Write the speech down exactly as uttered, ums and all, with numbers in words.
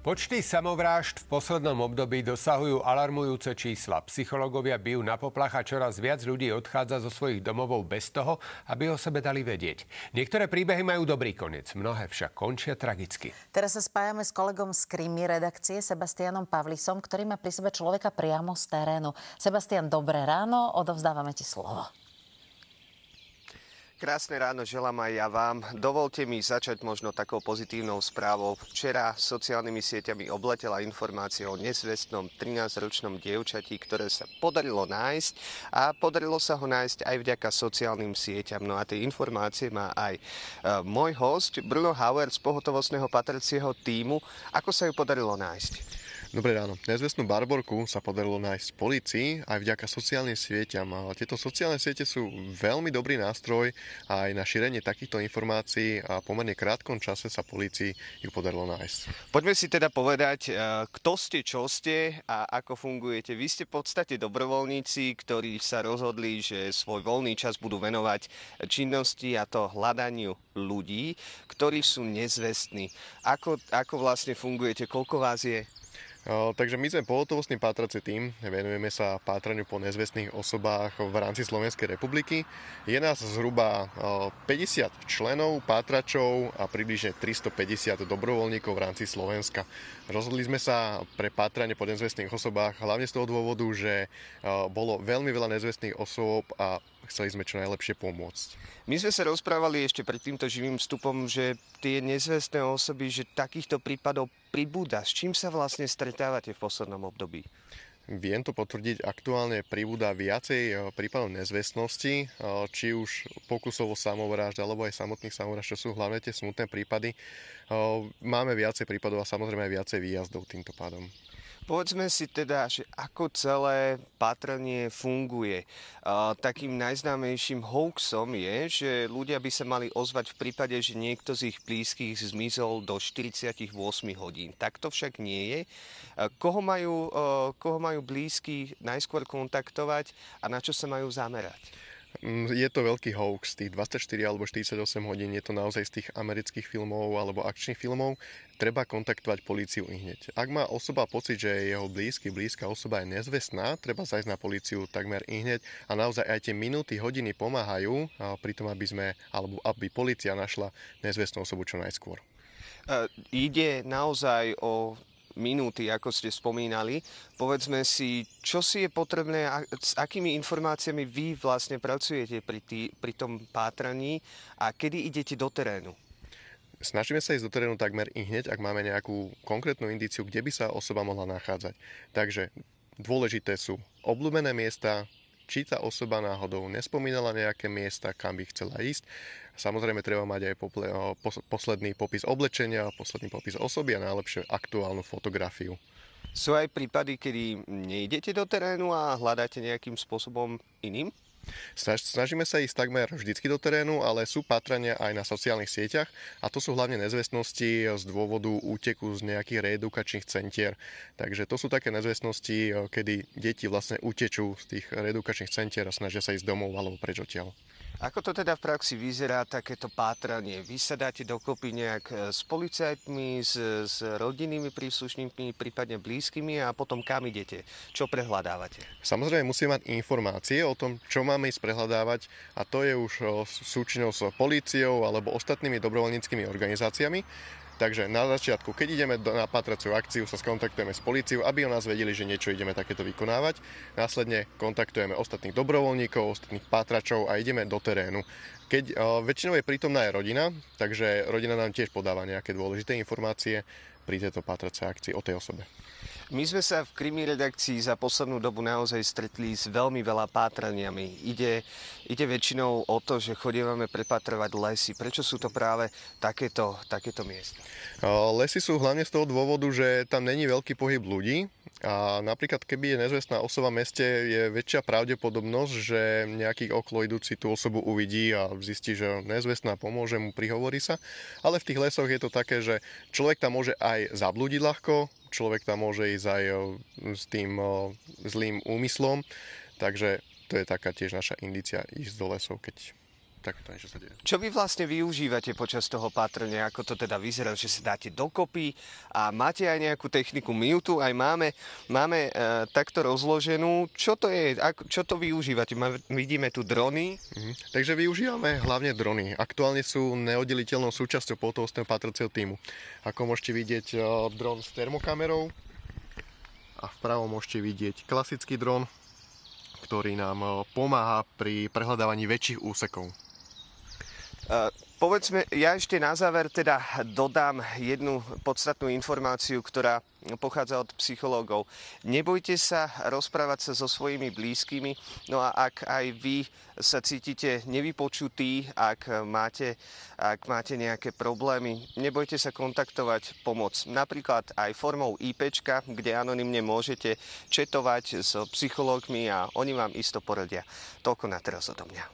Počty samovrážd v poslednom období dosahujú alarmujúce čísla. Psychológovia bijú na poplach a čoraz viac ľudí odchádza zo svojich domovov bez toho, aby o sebe dali vedieť. Niektoré príbehy majú dobrý koniec, mnohé však končia tragicky. Teraz sa spájame s kolegom z Krimi redakcie Sebastianom Pavlisom, ktorý má pri sebe človeka priamo z terénu. Sebastian, dobré ráno, odovzdávame ti slovo. Krásne ráno želám aj ja vám. Dovolte mi začať možno takou pozitívnou správou. Včera sociálnymi sieťami obletela informácia o nezvestnom trinásťročnom dievčati, ktoré sa podarilo nájsť a podarilo sa ho nájsť aj vďaka sociálnym sieťam. No a tie informácie má aj e, môj host Bruno Hauer z pohotovostného patracieho tímu. Ako sa ju podarilo nájsť? Dobré ráno. Nezvestnú Barborku sa podarilo nájsť policii aj vďaka sociálnym sieťam. Tieto sociálne siete sú veľmi dobrý nástroj aj na šírenie takýchto informácií a v pomerne krátkom čase sa polícii ju podarilo nájsť. Poďme si teda povedať, kto ste, čo ste a ako fungujete. Vy ste v podstate dobrovoľníci, ktorí sa rozhodli, že svoj voľný čas budú venovať činnosti a to hľadaniu ľudí, ktorí sú nezvestní. Ako, ako vlastne fungujete? Koľko vás je? Takže my sme pohotovostný pátrací tím, venujeme sa pátraniu po nezvestných osobách v rámci Slovenskej republiky. Je nás zhruba päťdesiat členov, pátračov a približne tristopäťdesiat dobrovoľníkov v rámci Slovenska. Rozhodli sme sa pre pátranie po nezvestných osobách hlavne z toho dôvodu, že bolo veľmi veľa nezvestných osôb a chceli sme čo najlepšie pomôcť. My sme sa rozprávali ešte pred týmto živým vstupom, že tie nezvestné osoby, že takýchto prípadov pribúda. S čím sa vlastne stretávate v poslednom období? Viem to potvrdiť, aktuálne pribúda viacej prípadov nezvestnosti, či už pokusov o samovrážd, alebo aj samotných samovrážd, čo sú hlavne tie smutné prípady. Máme viacej prípadov a samozrejme aj viacej výjazdov týmto pádom. Povedzme si teda, že ako celé pátranie funguje. Uh, takým najznámejším hoaxom je, že ľudia by sa mali ozvať v prípade, že niekto z ich blízkych zmizol do štyridsaťosem hodín. Tak to však nie je. Uh, koho majú, uh, koho majú blízky najskôr kontaktovať a na čo sa majú zamerať? Je to veľký hoax, tých dvadsaťštyri alebo štyridsaťosem hodín, je to naozaj z tých amerických filmov alebo akčných filmov. Treba kontaktovať políciu ihneď. Ak má osoba pocit, že jeho blízky, blízka osoba je nezvestná, treba zajsť na políciu takmer ihneď a naozaj aj tie minúty, hodiny pomáhajú pri tom, aby sme, alebo aby polícia našla nezvestnú osobu čo najskôr. Uh, ide naozaj o minúty, ako ste spomínali. Povedzme si, čo si je potrebné, s akými informáciami vy vlastne pracujete pri, tý, pri tom pátraní a kedy idete do terénu? Snažíme sa ísť do terénu takmer i hneď, ak máme nejakú konkrétnu indíciu, kde by sa osoba mohla nachádzať. Takže dôležité sú obľúbené miesta, či tá osoba náhodou nespomínala nejaké miesta, kam by chcela ísť. Samozrejme, treba mať aj posledný popis oblečenia, posledný popis osoby a najlepšie aktuálnu fotografiu. Sú aj prípady, kedy nejdete do terénu a hľadáte nejakým spôsobom iným? Snažíme sa ísť takmer vždycky do terénu, ale sú pátrania aj na sociálnych sieťach a to sú hlavne nezvestnosti z dôvodu úteku z nejakých reedukačných centier. Takže to sú také nezvestnosti, kedy deti vlastne utečú z tých reedukačných centier a snažia sa ísť domov alebo preč odtiaľ. Ako to teda v praxi vyzerá takéto pátranie? Vy sa dáte dokopy nejak s policajtmi, s, s rodinnými príslušníkmi, prípadne blízkymi a potom kam idete? Čo prehľadávate? Samozrejme musíme mať informácie o tom, čo máme ísť prehľadávať a to je už súčinnosť s políciou alebo ostatnými dobrovoľníckymi organizáciami. Takže na začiatku, keď ideme na pátraciu akciu, sa skontaktujeme s políciou, aby o nás vedeli, že niečo ideme takéto vykonávať. Následne kontaktujeme ostatných dobrovoľníkov, ostatných pátračov a ideme do terénu. Keď uh, väčšinou je prítomná aj rodina, takže rodina nám tiež podáva nejaké dôležité informácie pri tejto pátracej akcii o tej osobe. My sme sa v Krimi redakcii za poslednú dobu naozaj stretli s veľmi veľa pátraniami. Ide, ide väčšinou o to, že chodívame prepatrovať lesy. Prečo sú to práve takéto, takéto miesta? Lesy sú hlavne z toho dôvodu, že tam není veľký pohyb ľudí. A napríklad, keby je nezvestná osoba v meste, je väčšia pravdepodobnosť, že nejaký okolo idúci tú osobu uvidí a zistí, že nezvestná, pomôže mu, prihovorí sa. Ale v tých lesoch je to také, že človek tam môže aj zablúdiť ľahko, človek tam môže ísť aj s tým zlým úmyslom, takže to je taká tiež naša indícia ísť do lesov, keď takéto niečo sa deje. Čo vy vlastne využívate počas toho pátrania? Ako to teda vyzerá, že sa dáte dokopy a máte aj nejakú techniku? My ju tu aj máme, máme e, takto rozloženú. Čo to je? Ako, čo to využívate? Má, vidíme tu drony. Mhm. Takže využívame hlavne drony. Aktuálne sú neoddeliteľnou súčasťou pohotovostného pátracieho tímu. Ako môžete vidieť e, dron s termokamerou a vpravo môžete vidieť klasický dron, ktorý nám e, pomáha pri prehľadávaní väčších úsekov. Uh, povedzme, ja ešte na záver teda dodám jednu podstatnú informáciu, ktorá pochádza od psychológov. Nebojte sa rozprávať sa so svojimi blízkymi, no a ak aj vy sa cítite nevypočutí, ak máte, ak máte nejaké problémy, nebojte sa kontaktovať pomoc. Napríklad aj formou IPčka, kde anonymne môžete četovať s psychológmi a oni vám isto poradia. Toľko na teraz odo mňa.